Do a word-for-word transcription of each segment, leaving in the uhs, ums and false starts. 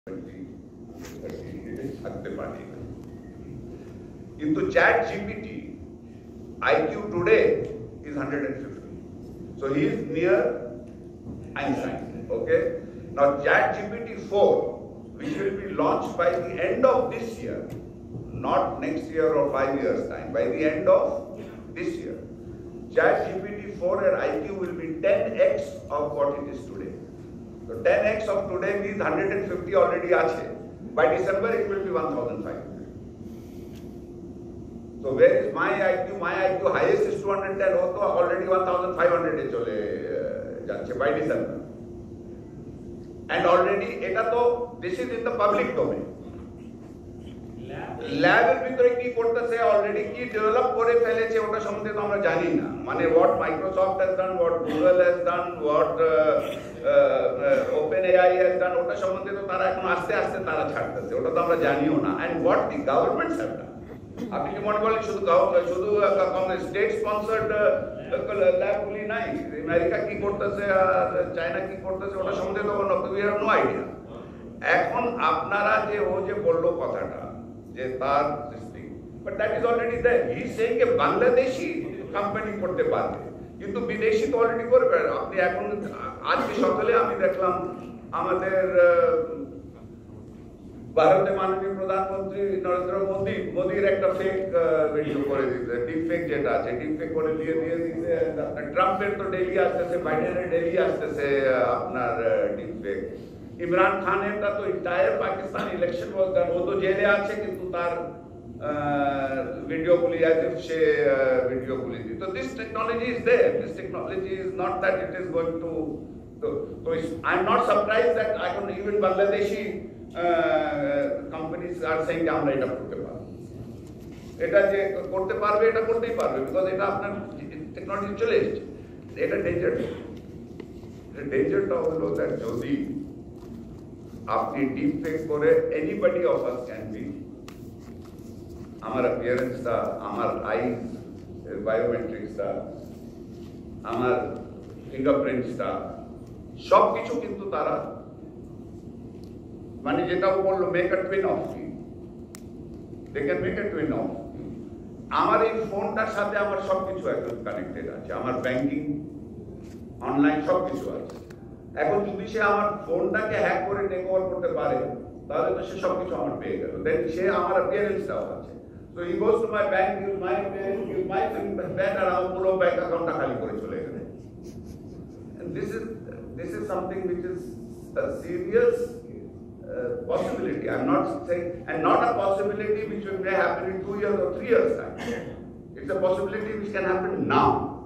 থাকতে পারে কিন্তু ChatGPT I Q today is one hundred fifty, so he is near Einstein. Okay, now chat G P T four, which will be launched by the end of this year, not next year or five years time, by the end of this year, chat G P T four and I Q will be ten x of what it is today. So ten x of today means one hundred fifty already ache. By December it will be one thousand five hundred. So where is my I Q? My I Q highest is two hundred ten, also already one thousand five hundred e chole jache by December. And already eta to this is in the public domain. Lab এর ভিতরে কি করতেছে already কি develop করে ফেলেছে ওটা সম্বন্ধে তো আমরা জানি না, মানে what Microsoft has done, what Google has done, what uh, uh, OpenAI has done, ওটা সম্বন্ধে তো তারা এখন আস্তে আস্তে তারা ছাড়তেছে, ওটা তো আমরা জানিও না। And what the governments have done, আপনি কি মনে করেন শুধু শুধু স্টেট স্পন্সর্ড ল্যাবগুলি নাই, আমেরিকা কি করতেছে আর চায়না কি করতেছে ওটা সম্বন্ধে তো উই হ্যাভ নো আইডিয়া। এখন আপনারা যে ও যে বললো কথাটা যে তার সৃষ্টি, but that is already there. He is saying যে বাংলাদেশি কোম্পানি করতে পারবে কিন্তু বিদেশি তো অলরেডি করবে। আপনি এখন আজকে সকালে আমি দেখলাম আমাদের ভারতের মাননীয় প্রধানমন্ত্রী নরেন্দ্র মোদী মোদীর একটা ফেক ভিডিও করে দিতে, ডিপ ফেক যেটা আছে ডিপ ফেক করে দিয়ে দিয়ে দিতে। ট্রাম্পের তো ডেলি আসতেছে, বাইডেনের ডেলি আসতেছে আপনার ডিপ ফেক। ইমরান খানেরটা তো entire Pakistan election was done, ও তো জেলে আছে কিন্তু তার ভিডিওগুলি অ্যাজ ইফ সে ভিডিওগুলি দিত। তো this technology is there, this technology is not that it is going to. তো I am not surprise that এখন even Bangladeshi companies are saying আমরা এটা করতে পারবো, এটা যে করতে পারবে এটা করতেই পারবে, বিকজ এটা আপনার টেকনোলজি চলে এসেছে। এটা ডেঞ্জার, ডেঞ্জারটা হলো দ্যাট যদি আপনি ডিপ ফেক করে anybody of us can be, আমার অ্যাপিয়ারেন্সটা, আমার আইজ বায়োমেট্রিক্সটা, আমার ফিঙ্গারপ্রিন্টসটা সব কিছু কিন্তু তারা মানে যেটা বললো make a twin of me, they can make a twin of. আমার এই ফোনটার সাথে আমার সবকিছু একদম কানেক্টেড আছে, আমার ব্যাংকিং অনলাইন সবকিছু আছে। এখন যদি সে আমার ফোনটাকে হ্যাক করে টেক ওভার করতে পারে তাহলে তো সে সবকিছু আমার পেয়ে গেল, দেন সে আমার অ্যাপিয়ারেন্সটাও আছে। So he goes to my bank, use my appearance, use my bank, আর আমার পুরো ব্যাংক অ্যাকাউন্টটা খালি করে চলে গেলে। This is this is something which is a serious Uh, possibility. I'm not saying, and not a possibility which may happen in two years or three years time. It's a possibility which can happen now.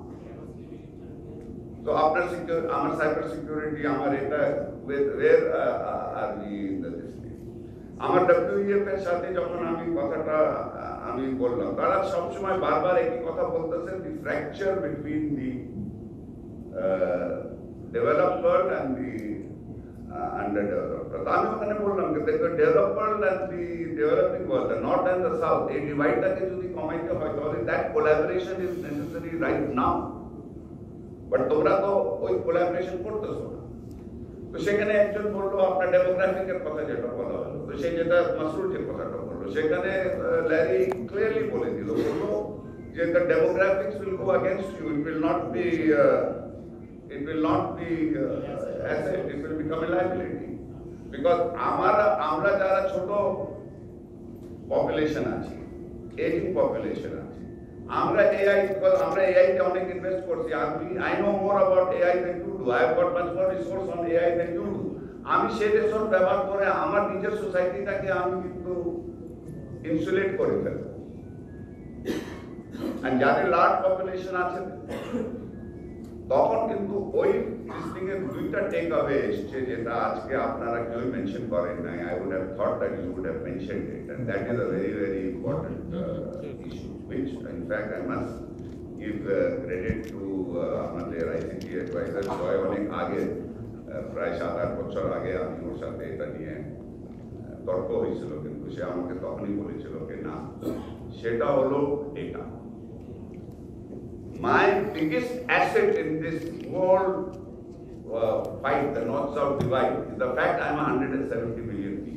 So after secure, our cyber security, our data, where, where uh, are we in the district? Our W E F এর সাথে যখন আমি কথাটা আমি বললাম, তারা সবসময় বারবার একই কথা বলতেছে, the fracture between the uh, developed world and the Uh, underdeveloped. আমি ওখানে বললাম যে দেখো developed world and the developing world, the north and the south, এই ডিভাইডটাকে যদি কমাইতে হয় তাহলে that collaboration is necessary right now. But তোমরা তো ওই কোলাবোরেশন করতেছো না। তো সেখানে একজন বললো আপনার ডেমোগ্রাফিকের কথা যেটা বলা হলো, তো সেই যেটা মাসরুর যে কথাটা বললো সেখানে ল্যারি ক্লিয়ারলি বলে দিল, বললো যে the demographics will go against you, it will not be it will not be uh, asset, it will become a liability, because amara amra jara choto population achi, aging population achi, amra A I, because amra A I te onek invest korchi, I know more about A I than you do, I have got much more resource on A I than you do, ami সেই resource ব্যবহার করে আমার নিজের সোসাইটিটাকে আমি কিন্তু insulate করে ফেলবো। আর যাদের লার্জ পপুলেশন আছে তখন কিন্তু ওই ডিস্ট্রিক্টের দুইটা টেক অ্যাওয়ে এসছে, যেটা আজকে আপনারা কেউ মেনশন করেন নাই। I would have thought that you would have mentioned it, and that is a very very important issue, which in fact I must give credit to আমাদের আইসিটি অ্যাডভাইজার জয়। অনেক আগে, প্রায় সাত আট বছর আগে আমি ওর সাথে এটা নিয়ে তর্ক হয়েছিল, কিন্তু সে আমাকে তখনই বলেছিল যে না, সেটা হলো data. My biggest asset in this whole uh, fight, the North-South divide, is the fact I am one hundred seventy million people.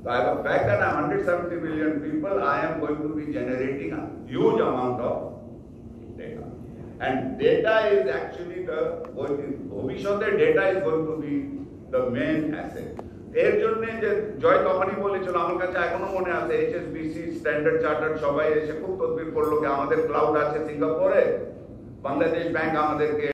By the fact that I'm one hundred seventy million people, I am going to be generating a huge amount of data. And data is actually the, ভবিষ্যতে data is going to be the main asset. এর জন্য যে জয় তখনই বলেছিল, আমার কাছে এখনো মনে আছে, এইচএসবিসি, স্ট্যান্ডার্ড চার্টার্ড সবাই এসে খুব তদবির করলো, আমাদের ক্লাউড আছে সিঙ্গাপুরে, বাংলাদেশ ব্যাংক আমাদেরকে